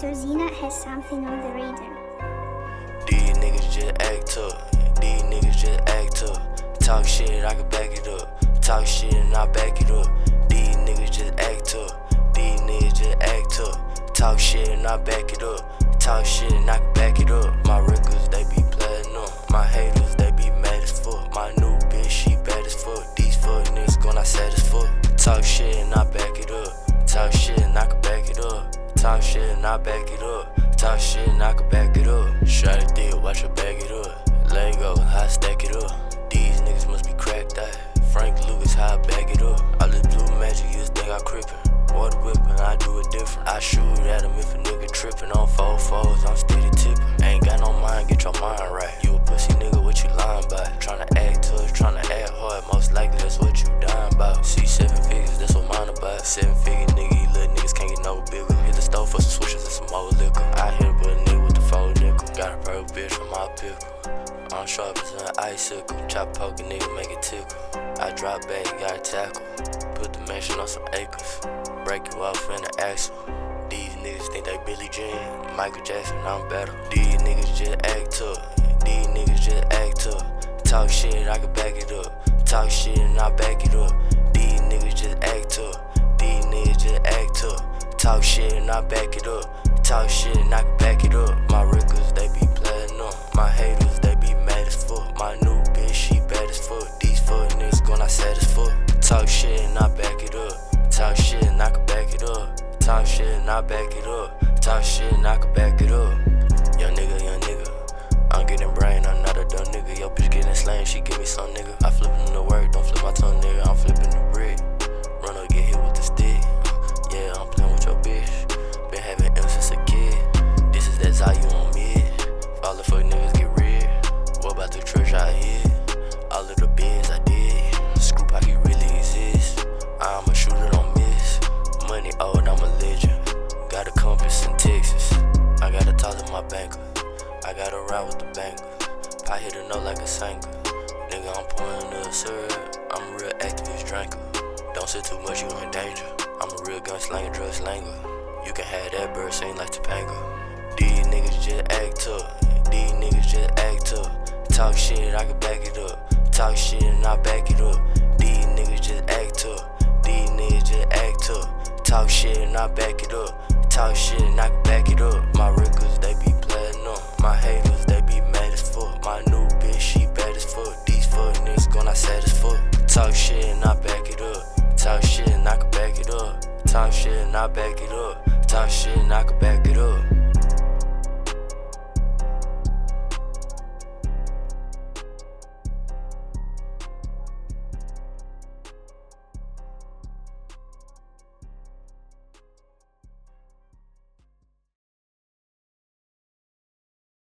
So Zena has something on the radar. These niggas just act up. These niggas just act up. Talk shit, I can back it up. Talk shit and I back it up. These niggas just act up. These niggas just act up. Talk shit and I back it up. Talk shit and I can back it up. My records, they be platinum. My haters, they be mad as fuck. My new bitch, she bad as fuck. These fuck niggas gonna sad as fuck. Talk shit and I back it up. Talk shit and I can back it up. Talk shit and I back it up. Talk shit and I can back it up. Shot it thick, watch her back it up. Lego, how I stack it up. These niggas must be cracked out. Frank Lucas, how I back it up. All this blue magic, you just think I crippin'. Water whippin', I do it different. I shoot at him if a nigga trippin'. On 4-4s, I'm steady tippin'. Ain't got no mind, get your mind right. You a pussy nigga, what you lying by? Tryna act tough, tryna act hard. Most likely that's what you dying about. See 7 figures, that's what mine about. 7-figure nigga, you little niggas can't get no bigger. Hit the stove for some switches and some more liquor. I hit a but a nigga with the 4 nickel. Got a purple bitch on my pickle. I'm sharp as an icicle. Chop poke a nigga, make it tickle. I drop back, got a tackle. Put the mansion on some acres. Break you off in the axle. These niggas think they Billie Jean. Michael Jackson, I'm better. These niggas just act up. These niggas just act up. Talk shit, I can back it up. Talk shit and I back it up. These niggas just act up. These niggas just act up. Talk shit and I back it up. Talk shit and I can back it up. My records, they be platinum. My haters, they be mad as fuck. My new bitch, she bad as fuck. These fuck niggas gonna sad as fuck. Talk shit and I back it up. Talk shit and I can back it up. Talk shit and I back it up. Talk shit and I can back it up. Young nigga, young nigga. I'm getting brain, I'm not a dumb nigga. Yo bitch getting slang, she give me some nigga. I flippin' the work, don't flip my tongue nigga. I'm flipping the brick. Run up, get hit with the stick. Yeah, I'm playing with your bitch. Been having M since a kid. This is that Zayu on mid. All the fuck niggas get rid. What about the church out here? All of the bids I did. Screw pocket really exists. I'm a shooter, don't miss. Money old, I'm a legend. Got a compass in Texas. I gotta talk to my banker. I gotta ride with the banker. I hit a note like a singer. Nigga, I'm pouring the syrup. I'm a real activist drinker. Don't say too much, you in danger. I'm a real gun slanger, drug slanger. You can have that bird sing like Topanga. These niggas just act up. These niggas just act up. Talk shit, I can back it up. Talk shit and I back it up. These niggas just act up. These niggas just act up. Talk shit and I back it up. Talk shit and I can back it up. My records, they be platinum. My haters, they be mad as fuck. My new bitch, she bad as fuck. These fuck niggas gonna sad as fuck. Talk shit and I back it up. Talk shit and I can back it up. Talk shit and I back it up. Talk shit and I can back